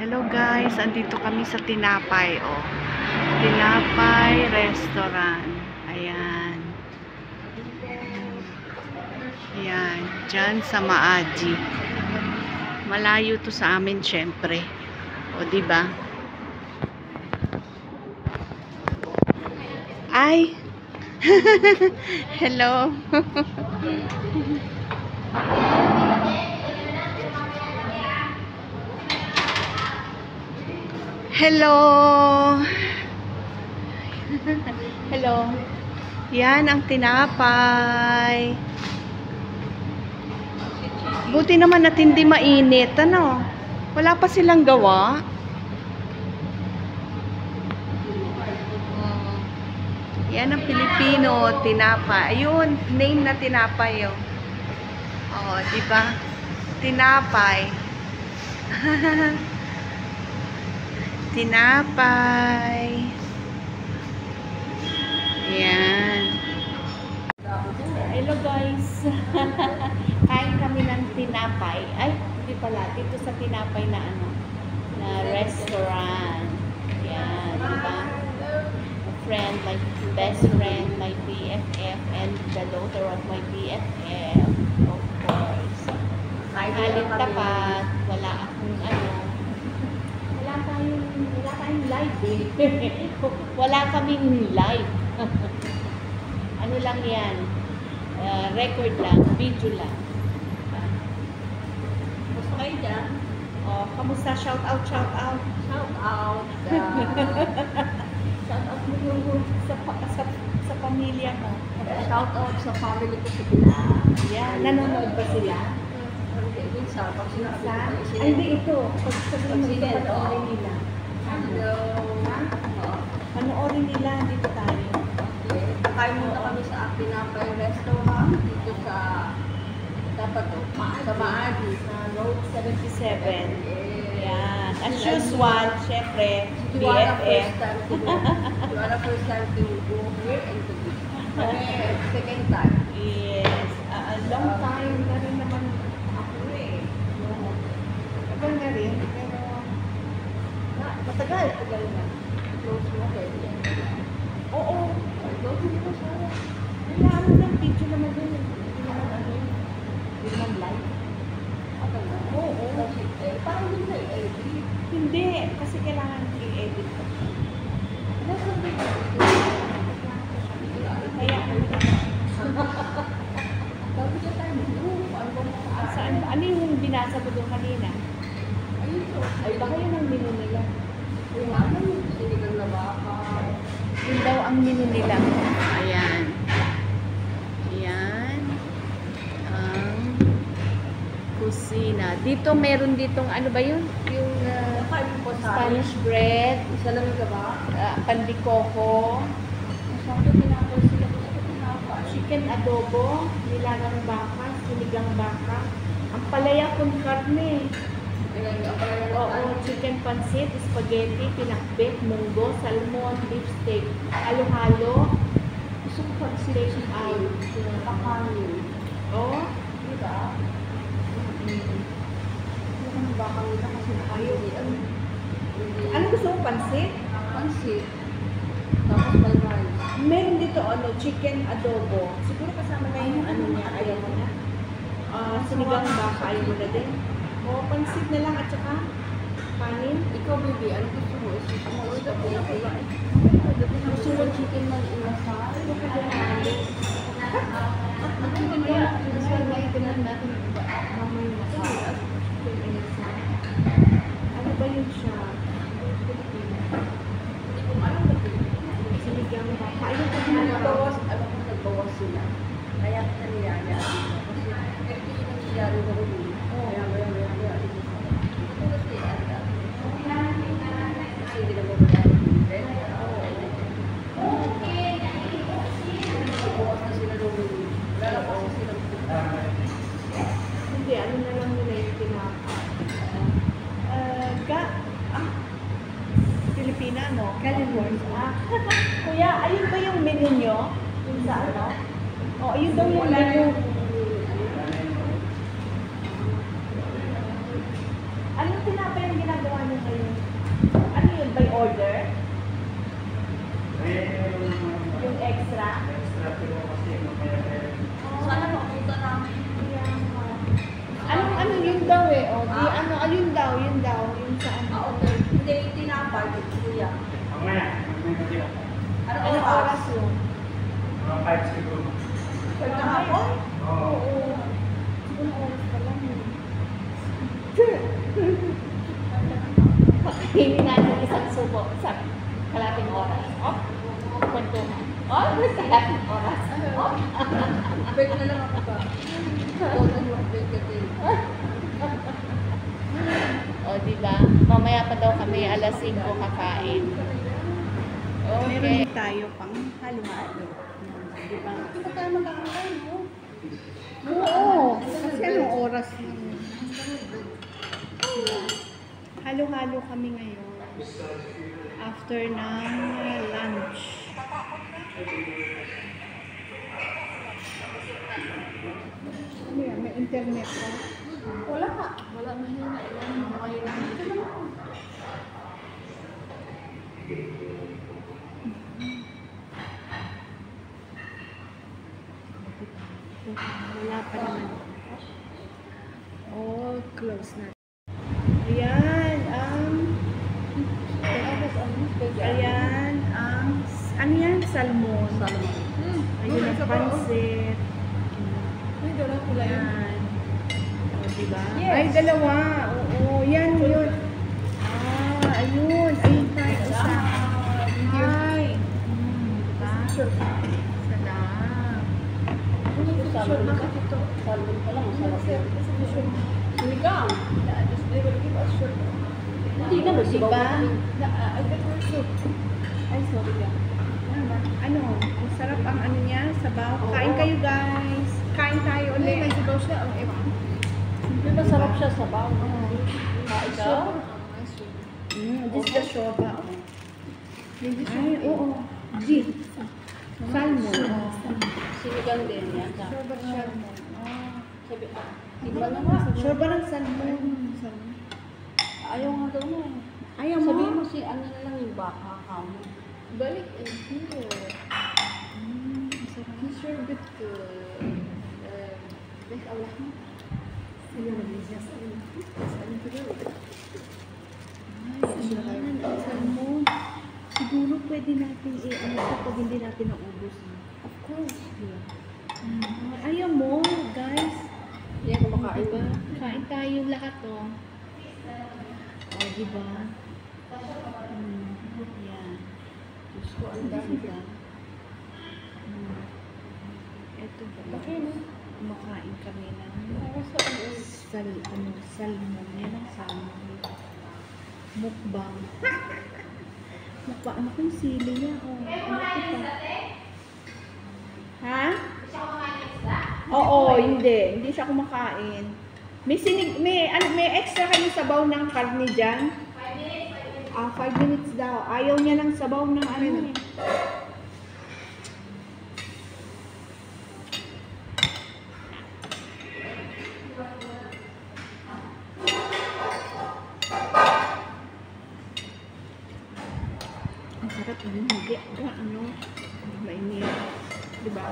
Hello guys, andito kami sa Tinapay, oh. Tinapay Restaurant. Ayan. Ayan, dyan sa Maaji. Malayo to sa amin, syempre. O, diba? Ay! Hello! Hello! Hello! Yan ang tinapay. Buti naman at hindi mainit. Ano? Wala pa silang gawa. Yan ang Pilipino, tinapay. Ayun, name na tinapay yun. Oh, diba? Tinapay. Tinapay. Yan. Hello guys. Kain kami ng tinapay. Ay, hindi pala. Dito sa tinapay na ano, na restaurant. Yan, diba? Friend, my best friend, my BFF, and the daughter of my BFF, of course. Halit tapat, wala akong ano, wala tayong live eh. Wala kaming live. Ano lang yan, record lang, video lang. Gusto kayo dyan? Oh, kamusta? Shout out, shout out. Shout out. Shout out mo yung Sa pamilya mo. shout out sa family ko sa Pinas. Yan, nanonood ba sila? Minsan, pag sinabi Sa? ko, Ay, hindi ito. Pag sabihin mo ito, Pag-sinin, panoorin nila. Hello. Panoorin nila, dito tayo. Okay. Kain muna kami sa Tinapay Restaurant dito sa dapat to, sa Maaji. Sa Road 77. Yan. As Yes. usual, syempre, You are the BFF. first time to go. You are the first time to go here and to be. Kami, second time. Yes. A long time na rin naman ako eh. Tagal na rin, pero matagal na. Close mo kayo. Oo. Close mo siya. Kaya ano lang, video naman yun. Hindi naman ano yun. Hindi naman live. Oo. Parang hindi na i-edit. Hindi, kasi kailangan i-edit ko. Kaya Tapos siya tayo mo. Ano ba mo sa saan ba? Ano yung binasa mo doon kanina? Ayun to. Ay, baka yun ang menu nila. Yung ano yung sinigang na baka. Yun daw ang menu nila. Ayan. Ayan. Ang kusina. Dito, meron ditong, ano ba yun? Yung Nakain mo po sa Spanish bread, Isa lang ka ba? pandikoko, Masyado tinapos sila ko sa tinapos. chicken adobo, nilagang baka, sinigang baka, ang palaya con carne. Ayan, ang pala Oo, chicken pancit, spaghetti, pinakbet, munggo, salmon, beef steak, halo-halo, Gusto ko pa station out. Pakanin. oh, Diba? Hindi ko nang baka nila kasi nakayo. ano gusto mo, pancit? Pansit. Tapos may rice. Meron dito, ano, chicken adobo. Siguro kasama na yung ano niya, ayaw mo na. Sinigang baka, ayaw mo na din. O, pancit na lang at saka kanin. Ikaw, baby, ano gusto mo? Gusto mo ulit ako na kaya? Gusto mo chicken na inasal? Ano ba yun siya? Sinigang baka. Ayaw ko na Nagbawas, ano kung nagbawas sila. Kaya kita niyaya. Kasi, hindi yung nangyayari na rin. Kaya, kaya. Ito kasi, kasi hindi na mabayaran. Nagbawas na sila rin. Lalabas na sila. Hindi, ano na lang nila yung tinapa. Pilipina, no? California. Kuya, ayun ba yung menu nyo? Yung sa ano? O, ayun daw yung menu. Anong tinapa yung ginagawa nyo ngayon? target kuya. Mamaya, magmay sila. Ano Anong oras? oras yun? Mga 5 siguro. Pwede na hapon? Oo. Siguro oras pa lang yun. Hindi natin isang subo sa kalating oras. Oh, kwentuhan. Oh, kalating oras. Oh. Break na lang ako ba? Total yung break ka din. O, diba? Mamaya pa daw kami alas 5 kakain. Meron Okay. din tayo pang halo-halo. Diba? Hindi tayo magkakaroon, no? Oo. Kasi anong oras na? Halo-halo kami ngayon. After ng lunch. Ano yan? May internet ka? Wala ka. Wala mahina. Wala pa naman. Oh, close na. Ayan, ayan, ano yan? Salmon. Ayun ang pansit. Ay, dala ko lang yun. Ayan. O, diba? Yes. Ay, dalawa. Oo, yan, yun. Ah, ayun. Ayun tayo isa. Ay. Diba? Salam. Salmon na kasi ito. Salmon pa lang. Salmon. Sinigang. Just they will give us short. Hindi na, may sigaw Diba? na. I get more soup. Ay, sorry ka. Ano, masarap ang ano niya, sabaw. Kain kayo, guys. Kain tayo May ulit. sigaw siya. Ang ewan. Di ba sarap siya sa baw? Kain ka? This the shoba. Ay, oo. G. Salmon. Sinigang din yan. Shoba salmon. Sabi, iba na nga. Shoba ng salmon. Ayaw nga daw mo. Ayaw mo? Sabihin mo si ano na lang yung baka kamo. Balik and here. He served it to this Allah mo. Ayan, ang salmon. Siguro pwede natin ano ito pag hindi natin naubos. Of course. Ayaw mo, guys. Yan, kumakain ba? Kain tayo lahat, oh. Oh, diba? Yan. Diyos ko, ang dami Diba? ka. Ito ba? Okay, no? Kumakain kami ng Sa ano? salmon. Yan ang salmon. Mukbang. Mukbang. Ano kung sili niya? Oh, ano ito pa? Ha? Oo, hindi. Hindi siya kumakain. May sinig, may extra kayong sabaw ng karne dyan? 5 minutes daw. Ayaw niya ng sabaw ng ano eh. Ang sarap ng hindi. Ano? Mainit. Diba?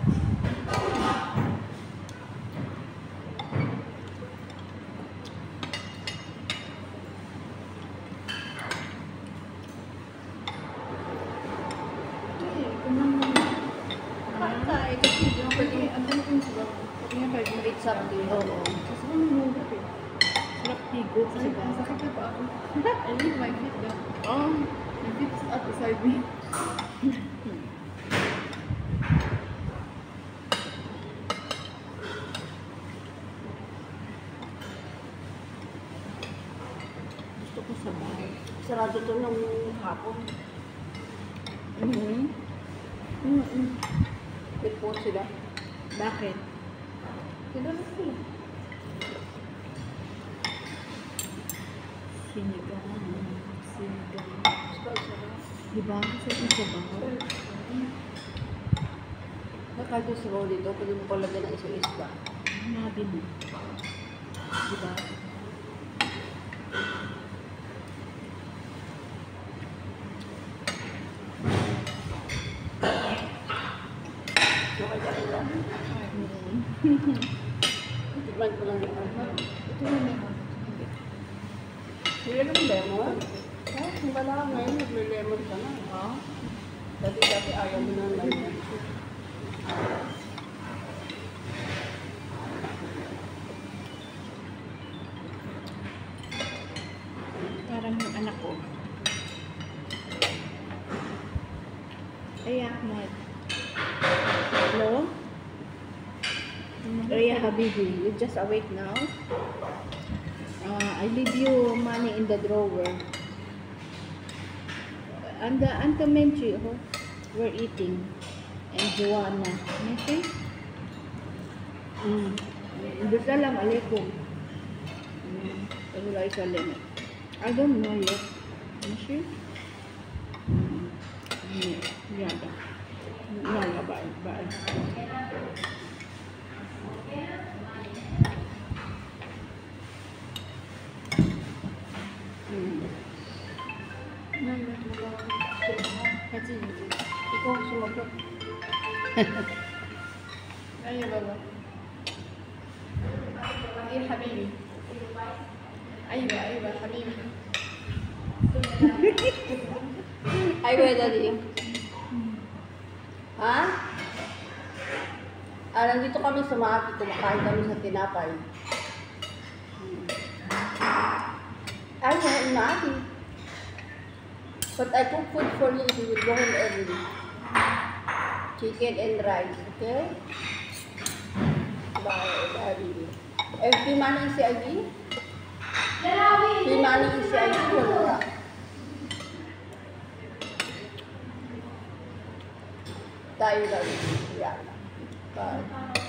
Kakay, kasi yung pwede, ano yung sigaw? Yung pwede yung bait something. Oo. Kasi ano yung gabi? Sarap tigot. Ay, Diba? sakit na pa ako. I need my feet down. Oh. My feet is up beside me. Gusto ko sabaw. Sarado to ng hapon. May po sila. Bakit? Sila na sila. Sinigang. Sinigang. Gusto ko sila. Diba? Kasi ang sabaw. Nakado sa roll dito, pwede mo palagyan ng isang isda. Nabi mo. Diba? Okay ka nila. Tikman ko lang yung ano. Ito na meron. Nilagyan mo lemon? Wala ngayon, nagle-lemon ka na. Oh. Dati ayaw mo na lemon. Parang yung anak ko. Ay, Ahmad. Hello? Rhea Habibi, you just awake now? I leave you money in the drawer. And the Aunt Menchi, we're eating. And Joanna. Okay? Salam alaikum. Wala isalim. I don't know yet. Menchi? Yada. Yada, bye. Bye. Kasi ikaw sumagot. Ayun ba? Ay, habibi. Ayun ba, habibi. Ayun, dali. Ha? Nandito kami sa Makati, kumakain kami sa tinapay. Ayun, Makati. But I cook food for you if you will go home early. Chicken and rice, okay? Bye. Pimani isi lagi? Pimani isi lagi wala. Tayo lagi. Yan. Bye.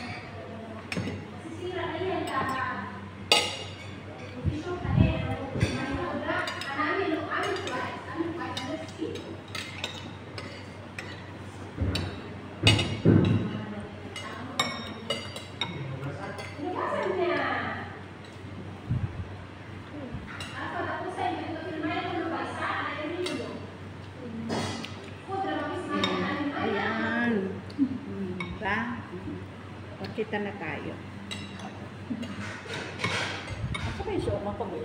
Kita na tayo. Asa kayo siya mapagay?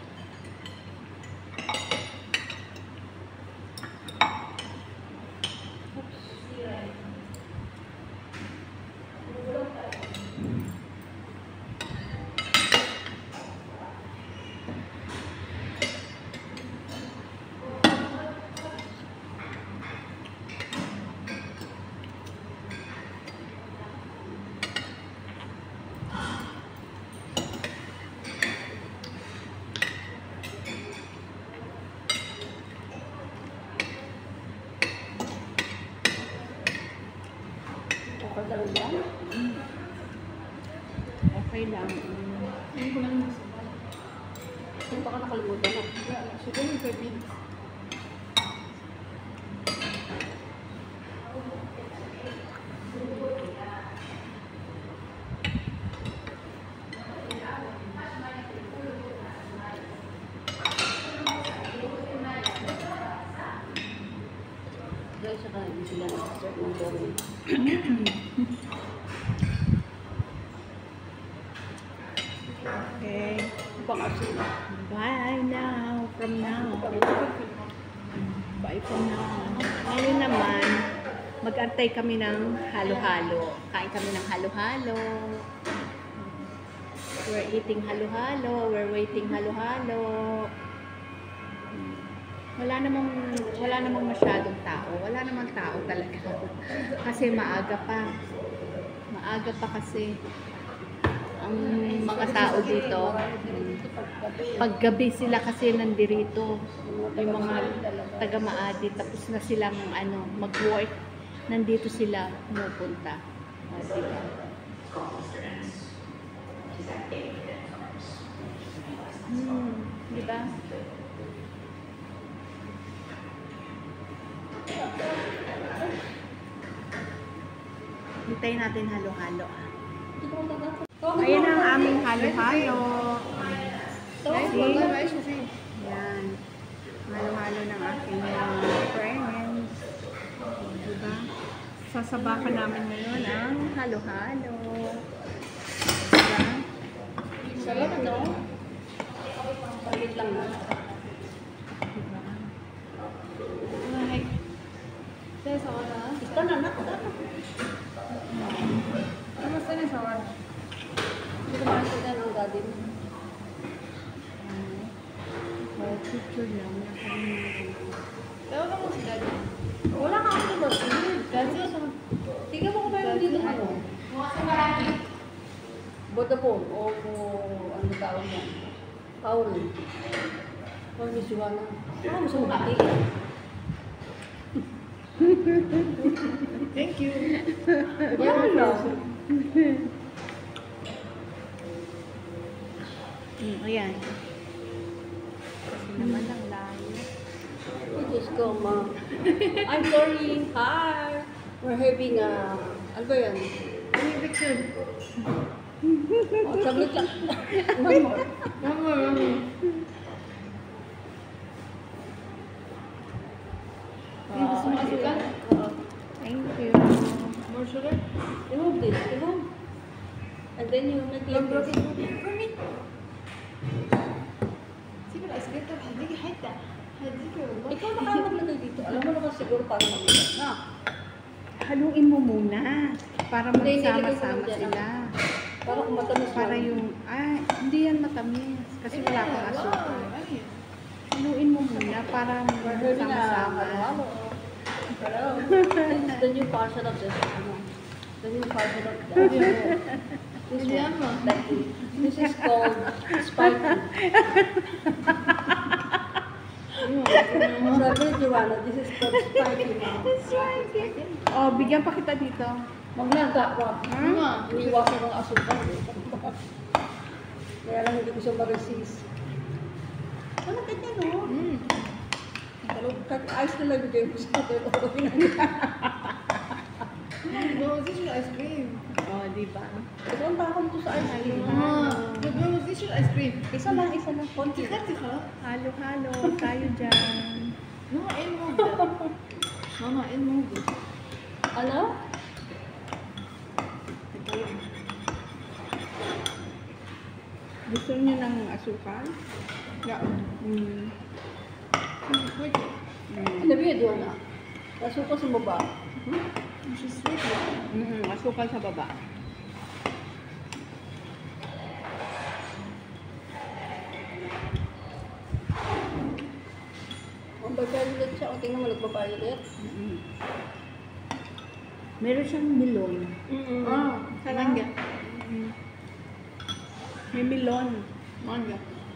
Okay lang. Hindi ko lang nasabay. Hindi pa ka nakalimutan na. Siguro yung 5 minutes. Guys, saka hindi sila nag-serve ng gawin. Okay. Pang-asin. Bye now. From now. Bye from now. Ngayon naman, mag-antay kami ng halo-halo. Kain kami ng halo-halo. We're eating halo-halo. We're waiting halo-halo. Wala namang masyadong tao. Wala namang tao talaga. Kasi maaga pa. Maaga pa kasi. Ang mga tao dito, paggabi sila kasi nandirito, yung mga taga-Maadi, tapos na silang mag-work, nandito sila pumupunta. Diba? Diba? Hintayin natin halo-halo. Ayan ang aming halo-halo. See? Yan. Halo-halo ng aking friends. Diba? Sasabakan namin ngayon ang halo-halo. Diba? Sarap, no? Palit lang na. Diba? Picture lang. Tawagan mo si Daddy. Wala ka ako ba? Daddy, tingnan mo kung mayroon dito ano. Vodafone o ano tawag yan? Paul. Paul ni Juana. Ah, gusto mo kati. Thank you. Yan lang. Ayan. Kasi naman ang layo. Oh, Diyos ko, ma. I'm sorry. Hi. We're having ano ba yan? Ano yung picture? Oh, saglit lang. Gusto mo asukan? Thank you. More sugar? Remove this. Remove. And then you make like this. Ikaw nakamaglagay dito. Alam mo naman siguro paano maglagay. Na. Haluin mo muna para Hindi, magsama-sama hindi, hindi. sila. Para kung matamis Para lang. yung, hindi yan matamis. Kasi wala kang asukal. Haluin mo muna para We're having magsama-sama. halo. Hello. This is the new version of this. Ano? The new version of that. This one. This is called spiky. Sabi ni Joanna, this is called spiky. Oh, bigyan pa kita dito. Maglaga pa. Iniwasan ng asukal. Kaya lang hindi ko siya ma-resist. Ano ganyan, no? Kahit ice na lang bigay ko sa akin. No, this is ice cream. Oh, di ba? Ito ang takot ko sa ice cream. No, this is ice cream. Isa lang, konti. Halo-halo tayo dyan. Mama, in mo good. Mama, in mo good. Ano? Gusto niyo ng asukal? Yeah. Quick. Sabi niya doon na. Nasuko sa baba. She's sweet. Asukal sa baba. Ang violet siya. O tingnan mo, nagpa-violet. Meron siyang melon. Manga. May melon. Manga.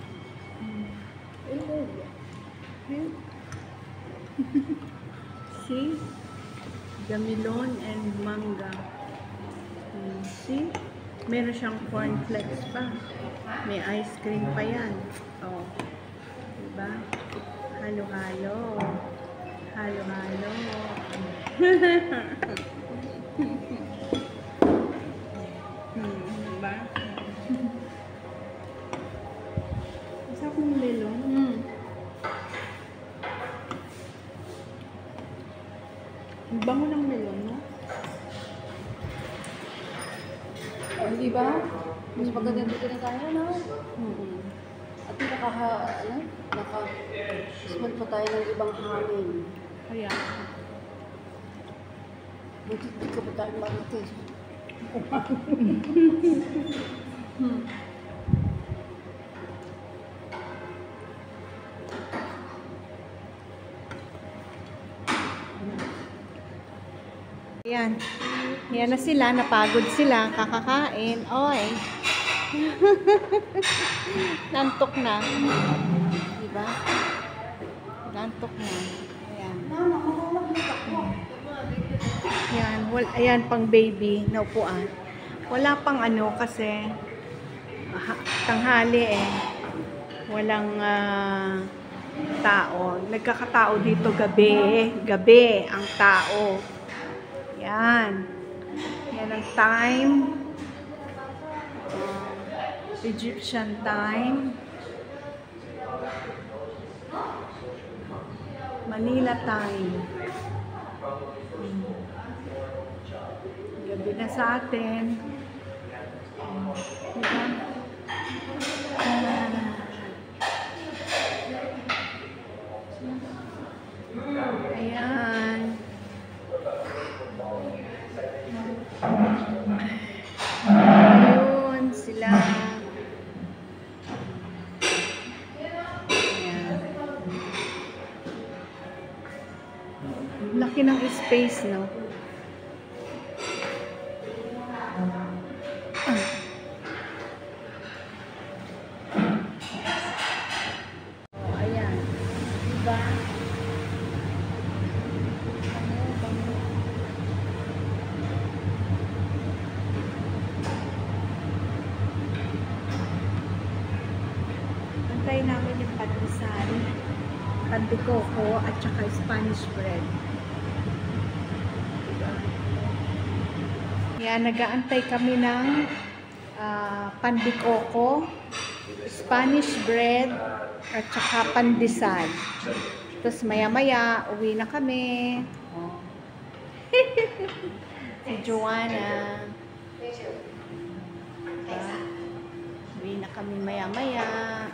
See? The melon and manga. See? Meron siyang cornflakes pa. May ice cream pa yan. Oh. Diba? Halo-halo. Halo-halo. Diba? Isa kong melon. Ang bango ng melon, no? O, hindi ba? Mas maganda dito na tayo, no? At naka-smell pa tayo ng ibang hangin. Kaya, Hindi ka ba tayo marites? Yan. Yan na sila. Napagod sila. Kakakain. Oy. Nantok na. Diba? Nantok na. Ayan. Yan. Ayan pang baby na upuan. Wala pang ano kasi tanghali eh. Walang tao. Nagkakatao dito gabi. Gabi ang tao. Yan. Yan ang time. Egyptian time. Manila time. Gabi na sa atin. Diba? Ayan. Ayun sila. Ayan. Laki ng space, no? Oh, ayan. Diba? Antayin namin yung pandesal, pandikoko, at saka Spanish bread. Diba? Yan, nag-aantay kami ng pandikoko, Spanish bread, at saka pandesal. Tapos maya-maya, uwi na kami. Oh. Si Joanna. Uwi na kami maya-maya.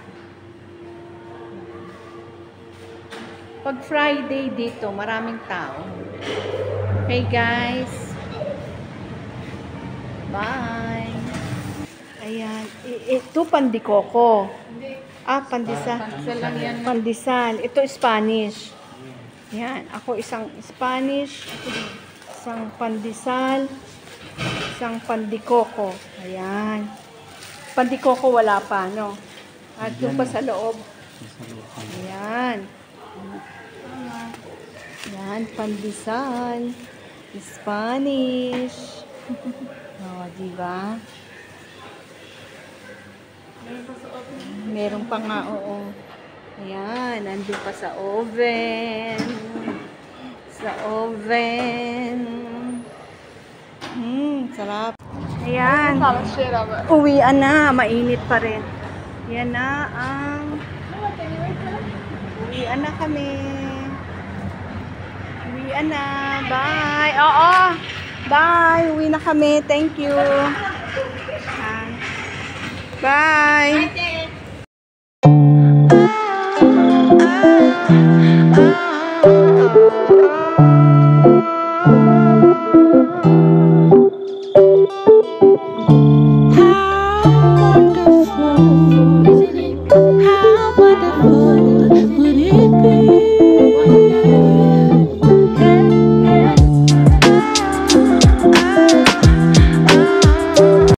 Pag Friday dito, maraming tao. Okay guys. Bye. Ayan. Ito pandikoko. Pandesal. Pandesal lang yan. Pandesal. Ito Spanish. Yan. Ako isang Spanish. Isang pandesal. Isang pandikoko. Ayan. Pandikoko wala pa, no? At yung pa sa loob. Ayan. Yan, pandesal. Spanish. O, diba? Meron pa nga, oo. Ayan, nandun pa sa oven. Sa oven. Sarap. Ayan. Uwian na. Mainit pa rin. Yan na ang... Uwian na kami. Uwian na. Bye. Oo. Bye. Uwi na kami. Thank you. Bye.